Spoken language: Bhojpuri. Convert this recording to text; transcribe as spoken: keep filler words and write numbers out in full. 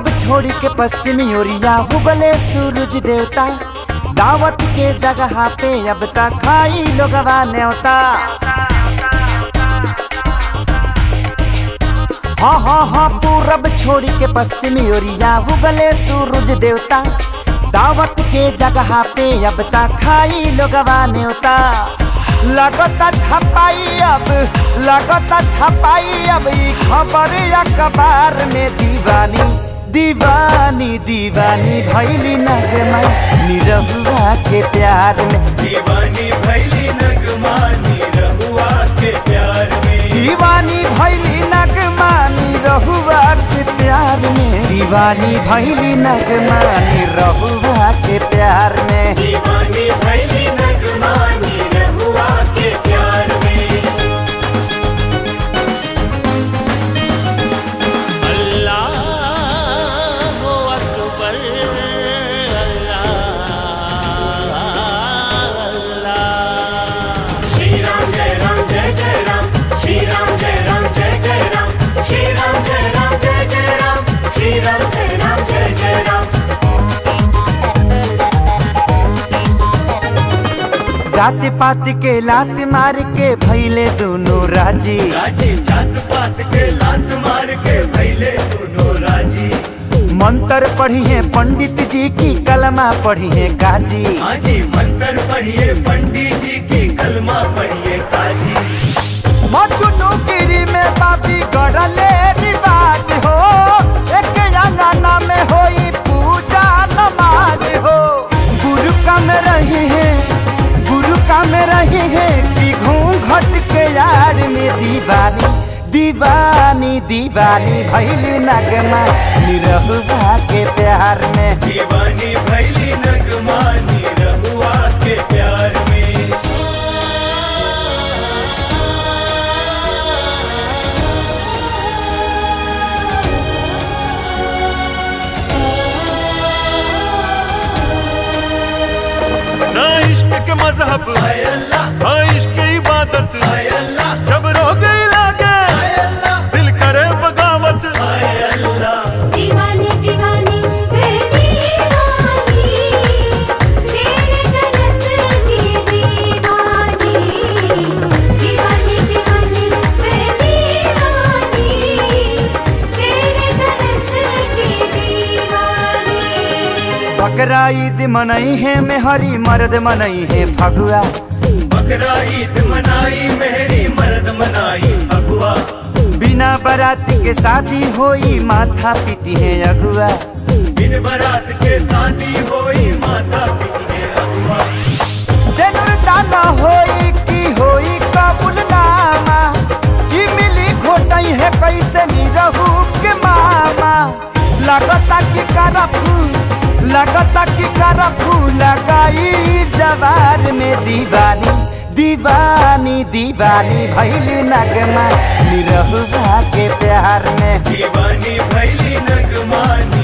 छोड़ के पश्चिमी ओरिया उगले सूरज देवता। दावत के जगह पे अब तक खाई लोगवा न्योता। हाँ हाँ हाँ पूरब छोड़ के पश्चिमी ओरिया उगले सूरज देवता। दावत के जगह पे अब तक खाई लोगवा न्योता। लगता छपाई अब लगता छपाई अब खबर अखबार में दीवानी दीवानी दीवानी भैली नगमा निरहुआ के प्यार में। दीवानी भैली नगमा निरहुआ के प्यार में। दीवानी भैली नगमा निरहुआ के प्यार में। दीवानी भैली नगमा निरहुआ के प्यार में। दीवानी भैली नगमा निरहुआ के प्यार में। अल्लाह हो अकबर अल्लाह अल्लाह। श्री राम जय राम जय जय राम। श्री राम जय राम जय जय राम। श्री राम जय राम जय जय राम। श्री राम जय राम जय जय राम। जात पात के लात मार के भैले दोनों राजी। राजी जात पात के लात मार के भैले दोनों राजी। मंत्र पढ़िए पंडित जी की कलमा पढ़िए काजी। हाजी मंत्र पढ़िए पंडित जी की कलमा पढ़िए काजी। मचुनु गिरी में बाबी गड़ले रिवाज हो। एक अंगना में होई पूजा नमाज हो। गुरु का में रही है गुरु का में रही है कि घूंघट के यार में दीवानी दीवानी दीवानी भैली नगमा निरहुआ के प्यार में। दीवानी भैली नगमा निरहुआ के प्यार में। ना इश्क के मजहब ना इश्क की इबादत। जब रो गई लागे दिल करे बगावत। दीवानी दीवानी तेरी रानी तेरे तरस की दीवानी। दीवानी दीवानी तेरी रानी तेरे तरस की दीवानी। बकरा ईद मनाई है मेहरी मर्द मनाई है फगुआ। बकरा ईद मनाई मेहरी मर्द मनाई फगुआ। बिना बारात के शादी होई माथा पिटी है अगुआ। बिन बारात के शादी होई माथा पिटी है अगुआ। सेनुर दाना होई की होई कबूलनामा। की मिली घोटई है कैसे निरहु के मामा। लगता की करफू लगता की करफू लगाई जवार में दीवानी दीवानी दीवानी भैली नगमा निरहुआ के प्यार में। दीवानी भैली नगमा